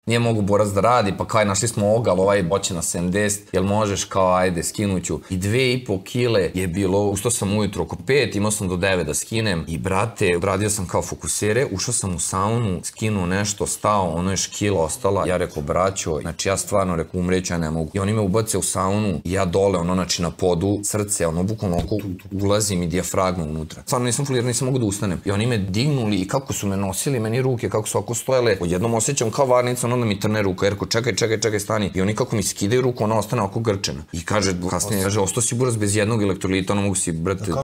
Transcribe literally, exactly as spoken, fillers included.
nije mogu borac da radi, pa kaj, našli smo ogal, ovaj boće na sedamdeset, jel možeš, kao, ajde, skinuću. I dve i po kile je bilo, ustao sam ujutro oko pet, imao sam do devet da skinem i, brate, radio sam kao fokusere, ušao sam u saunu, skinuo nešto, stao, ono je škila ostala, ja rekao, braćo, znači ja stvarno rekao, umreću, ja ne mogu. I oni me ubace u saunu i ja dole, ono, znači na podu, srce, ono, bukvalno oko, ulazim i dijafragma unutra. Stvarno nisam fulirao, nisam mogu da ustanem. I oni me dignuli i kako su me nosili, meni ruke, kako su oko stojale, odjednom osjećam kao varnica, ono da mi trne ruka, jer ko čekaj, čekaj, čekaj, stani. I oni kako mi skidaju ruku, ona ostane oko grčena. I kaže, kasnije, kaže, ostao si buraz bez jednog elektrolita, ono mogu si, brate,